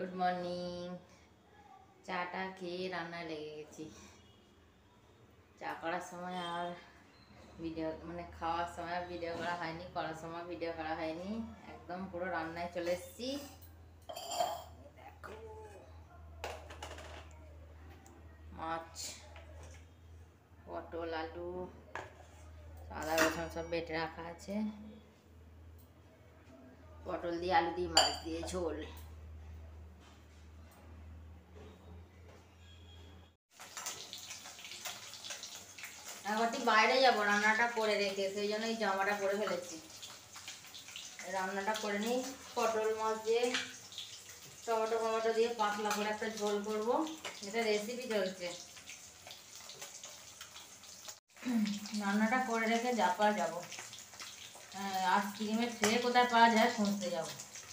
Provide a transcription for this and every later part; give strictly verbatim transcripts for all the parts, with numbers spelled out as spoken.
Good morning. চাটা খেয়ে রান্নায় লেগে গেছি। চা করার সময় আর ভিডিও মানে খাওয়ার সময় ভিডিও করা হয়নি, করার সময় ভিডিও করা হয়নি, একদম পুরো রান্নায় চলে এসেছি। দেখো মাছ, পটল, আলু, আদা রসুন সব বেটে রাখা আছে। পটল দিয়ে আলু দিয়ে মাছ দিয়ে ঝোল। একবারটি বাইরে যাবো রান্নাটা করে রেখে, সেই জন্য এই জামাটা পরে ফেলেছি। রান্নাটা করে নিই। পটল মাছ দিয়ে টমেটো টমেটো দিয়ে পাতলা করে একটা ঝোল করব। এটা রেসিপি চলছে। রান্নাটা করে রেখে যাবার যাবো। আইসক্রিমের ট্রে কোথায় পাওয়া যায় খুঁজতে যাবো।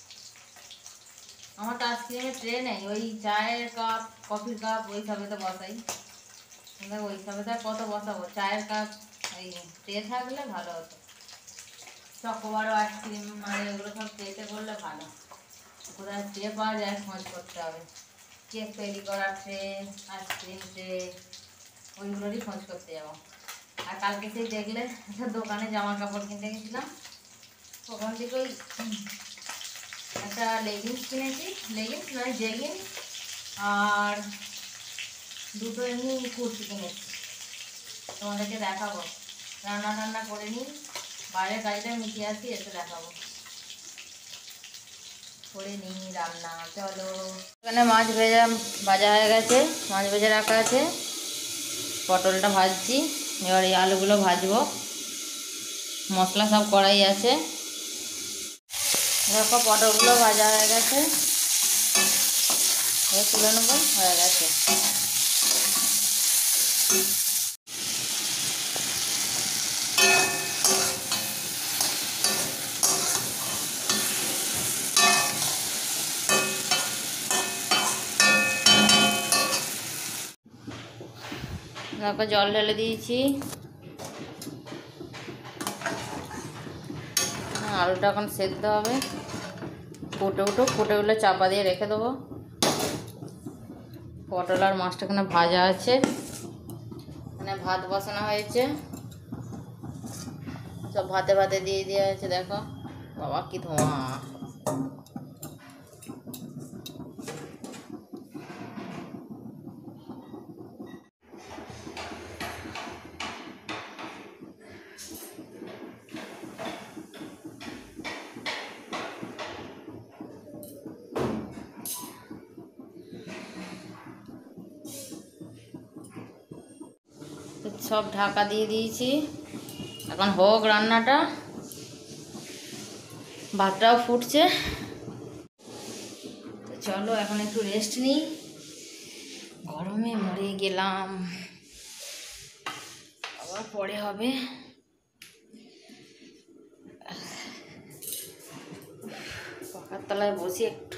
আমার তো আইসক্রিমের ট্রে নেই, ওই চায়ের কাপ কফির কাপ ওই সবে তো বসাই। ওই সবে তো কত বসাবো, চায়ের কাপ এই ট্রে থাকলে ভালো হতো। চকোবারও আইসক্রিম মানে এগুলো সব ট্রেতে করলে ভালো। কোথায় ট্রে পাওয়া যায় খোঁজ করতে হবে। কেক তৈরি করার ট্রে, আইসক্রিম ট্রে, ওইগুলোরই খোঁজ করতে যাবো। আর কালকে সেই দেখলে একটা দোকানে জামা কাপড় কিনতে গেছিলাম, ওখান থেকে ওই একটা লেগিংস কিনেছি, লেগিংস নয় জেগিংস, আর দুটো এমনি কুর্তি কিনেছি। তোমাদেরকে দেখাবো। রান্না টান্না করে নিই, বাইরের কাজটা মিটিয়ে আসি, এসে দেখাবো। করে নিই রান্না, চলো। এখানে মাছ ভেজা ভাজা হয়ে গেছে, মাছ ভেজে রাখা আছে। পটলটা ভাজছি, এবার এই আলুগুলো ভাজবো। মশলা সব কড়াই আছে। দেখো পটলগুলো ভাজা হয়ে গেছে, এবার তুলে নেবো, হয়ে গেছে। দেখো জল ঢেলে দিয়েছি। আলুটা এখন সেদ্ধ হবে, ফুটে উঠুক, ফুটে উঠলে চাপা দিয়ে রেখে দেবো। পটল আর মাছটা এখানে ভাজা আছে, এখানে ভাত বসানো হয়েছে, সব ভাতে ভাতে দিয়ে দেওয়া হয়েছে। দেখো বাবা কি ধোঁয়া। সব ঢাকা দিয়ে দিয়েছি, এখন হোক রান্নাটা। ভাতটাও ফুটছে, তো চলো এখন একটু রেস্ট নিই। গরমে মরে গেলাম, আবার পরে হবে। পাখার তলায় বসি একটু।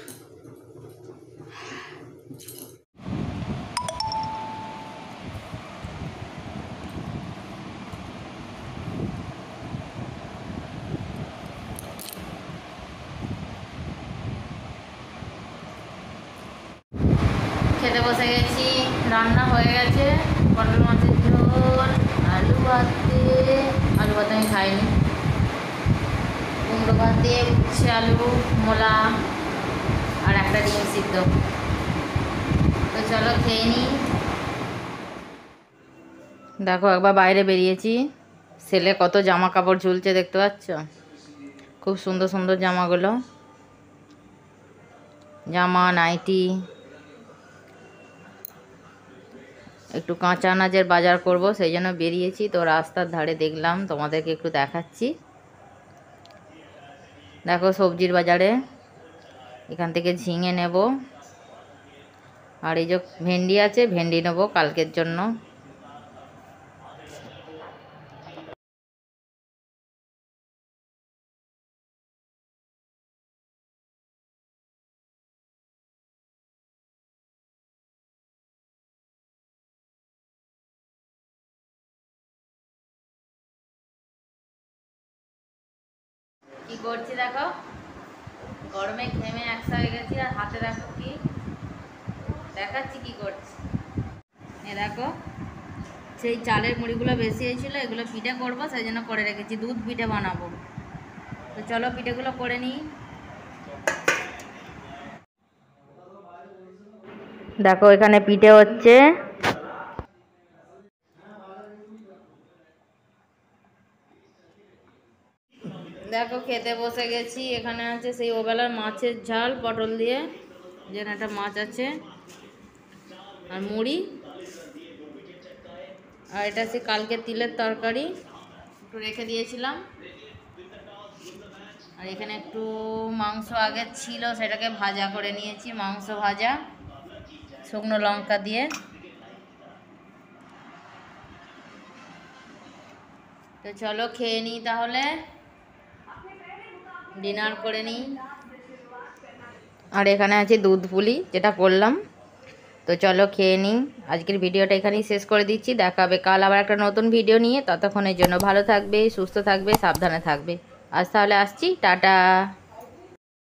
খেতে বসে গেছি, রান্না হয়ে গেছে। পটল মাছের ঝোল, আলু ভাত দিয়ে, আলু ভাত আমি খাইনি, কুমড়ো ভাত দিয়ে উচ্ছে আলু মোলা আর একটা ডিম সিদ্ধ। তো চলো খেয়ে নিই। দেখো একবার বাইরে বেরিয়েছি, সেলে কত জামা কাপড় ঝুলছে দেখতে পাচ্ছ? খুব সুন্দর সুন্দর জামাগুলো, জামা নাইটি। একটু কাঁচা আনাজের বাজার করব, সেই জন্য বেরিয়েছি। তো রাস্তার ধারে দেখলাম, তোমাদেরকে একটু দেখাচ্ছি। দেখো সবজির বাজারে এখান থেকে ঝিঙে নেব, আর এই যে ভেন্ডি আছে, ভেন্ডি নেব কালকের জন্য। কি করছি দেখো, গরমে ঘেমে একসা হয়ে গেছি। আর হাতে দেখো কি দেখাচ্ছি কি করছি। এ দেখো সেই চালের মুড়িগুলো বেশি হয়েছিল, এগুলো পিঠে করবো, সেই জন্য করে রেখেছি। দুধ পিঠে বানাবো। তো চলো পিঠেগুলো করে নিই। দেখো এখানে পিঠে হচ্ছে। দেখো খেতে বসে গেছি। এখানে আছে সেই ওবেলার মাছের ঝাল পটল দিয়ে, যেন একটা মাছ আছে, আর মুড়ি, আর এটা সে কালকে তিলের তরকারি একটু রেখে দিয়েছিলাম। আর এখানে একটু মাংস আগে ছিল, সেটাকে ভাজা করে নিয়েছি, মাংস ভাজা শুকনো লঙ্কা দিয়ে। তো চলো খেয়ে নিই তাহলে, ডিনার করে নিই। আর এখানে আছে দুধ পুলি যেটা করলাম। তো চলো খেয়ে নিই। আজকের ভিডিওটা এখানেই শেষ করে দিচ্ছি। দেখা হবে কাল আবার একটা নতুন ভিডিও নিয়ে। ততক্ষণের জন্য ভালো থাকবে, সুস্থ থাকবে, সাবধানে থাকবে। আজ তাহলে আসছি, টাটা।